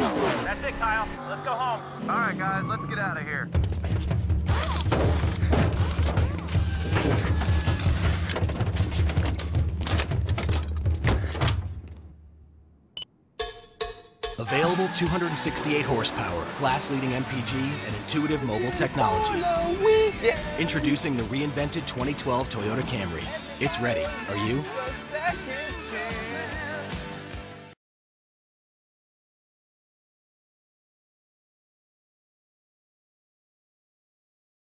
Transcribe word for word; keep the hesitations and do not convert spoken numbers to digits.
That's it, Kyle. Let's go home. All right, guys, let's get out of here. Available two hundred sixty-eight horsepower, class-leading M P G, and intuitive mobile technology. Introducing the reinvented twenty twelve Toyota Camry. It's ready. Are you?